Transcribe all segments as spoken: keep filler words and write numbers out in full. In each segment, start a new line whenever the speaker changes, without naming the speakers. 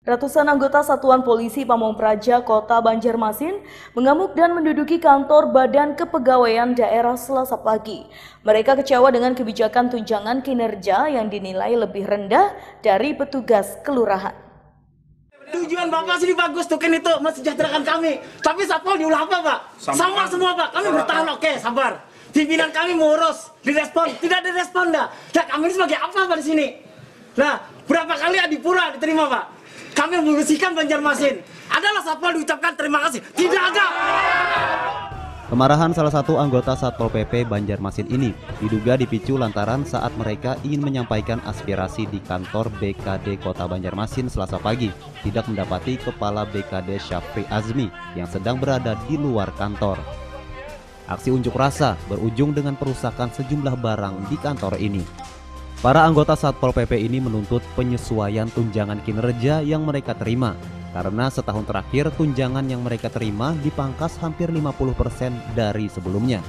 Ratusan anggota Satuan Polisi Pamong Praja Kota Banjarmasin mengamuk dan menduduki kantor Badan Kepegawaian Daerah Selasa pagi. Mereka kecewa dengan kebijakan tunjangan kinerja yang dinilai lebih rendah dari petugas kelurahan.
Tujuan Bapak sini bagus, tuh kan itu mensejahterakan kami. Tapi Satpol diulah apa, Pak? Sama, Sama semua, Pak. Kami bertahan, oke, sabar. Pimpinan kami mengurus, direspon, tidak direspon, dah. Nah, kami ini sebagai apa, Pak, di sini? Nah, berapa kali adipura diterima, Pak? Kami membersihkan Banjarmasin. Adalah Satpol diucapkan terima kasih. Tidak ada.
Kemarahan salah satu anggota Satpol P P Banjarmasin ini diduga dipicu lantaran saat mereka ingin menyampaikan aspirasi di kantor B K D Kota Banjarmasin Selasa pagi, tidak mendapati Kepala B K D Syafri Azmi yang sedang berada di luar kantor. Aksi unjuk rasa berujung dengan perusakan sejumlah barang di kantor ini. Para anggota Satpol P P ini menuntut penyesuaian tunjangan kinerja yang mereka terima, karena setahun terakhir tunjangan yang mereka terima dipangkas hampir lima puluh persen dari sebelumnya.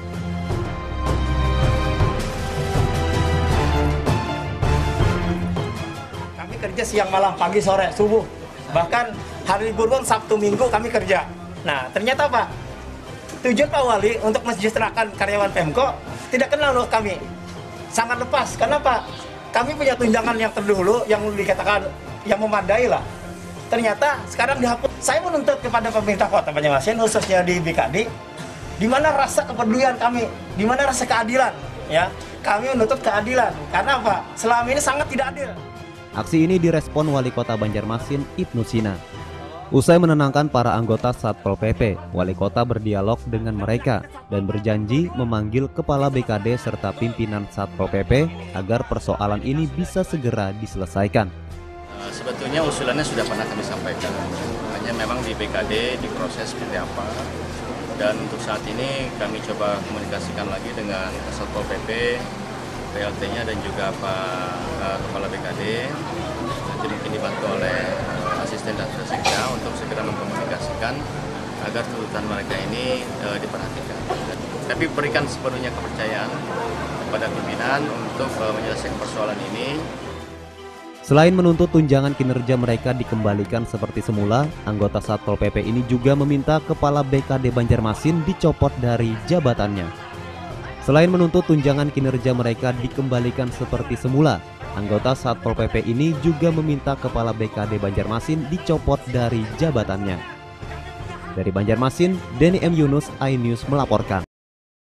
Kami kerja siang malam, pagi sore, subuh. Bahkan hari libur pun Sabtu Minggu kami kerja. Nah, ternyata Pak, tujuan Pak Wali untuk mensejahterakan karyawan Pemko tidak kenal loh kami. Sangat lepas, karena Pak, kami punya tunjangan yang terdahulu yang dikatakan yang memadai lah. Ternyata sekarang dihapus. Saya menuntut kepada pemerintah Kota Banjarmasin, khususnya di B K D, di mana rasa kepedulian kami, di mana rasa keadilan, ya. Kami menuntut keadilan, karena apa? Selama ini sangat tidak adil.
Aksi ini direspon Wali Kota Banjarmasin, Ibnu Sina. Usai menenangkan para anggota Satpol P P, Wali Kota berdialog dengan mereka dan berjanji memanggil Kepala B K D serta pimpinan Satpol P P agar persoalan ini bisa segera diselesaikan.
Sebetulnya usulannya sudah pernah kami sampaikan, hanya memang di B K D diproses seperti apa. Dan untuk saat ini kami coba komunikasikan lagi dengan Satpol P P, P L T-nya dan juga Pak uh, Kepala B K D. Nanti mungkin dibantu oleh uh, asisten dan sekda untuk segera mengkomunikasikan agar tuntutan mereka ini uh, diperhatikan. Dan, tapi berikan sepenuhnya kepercayaan kepada pimpinan untuk uh, menyelesaikan persoalan ini.
Selain menuntut tunjangan kinerja mereka dikembalikan seperti semula, anggota Satpol P P ini juga meminta Kepala B K D Banjarmasin dicopot dari jabatannya. Selain menuntut tunjangan kinerja mereka dikembalikan seperti semula, anggota Satpol P P ini juga meminta Kepala B K D Banjarmasin dicopot dari jabatannya. Dari Banjarmasin, Denny M. Yunus, iNews melaporkan.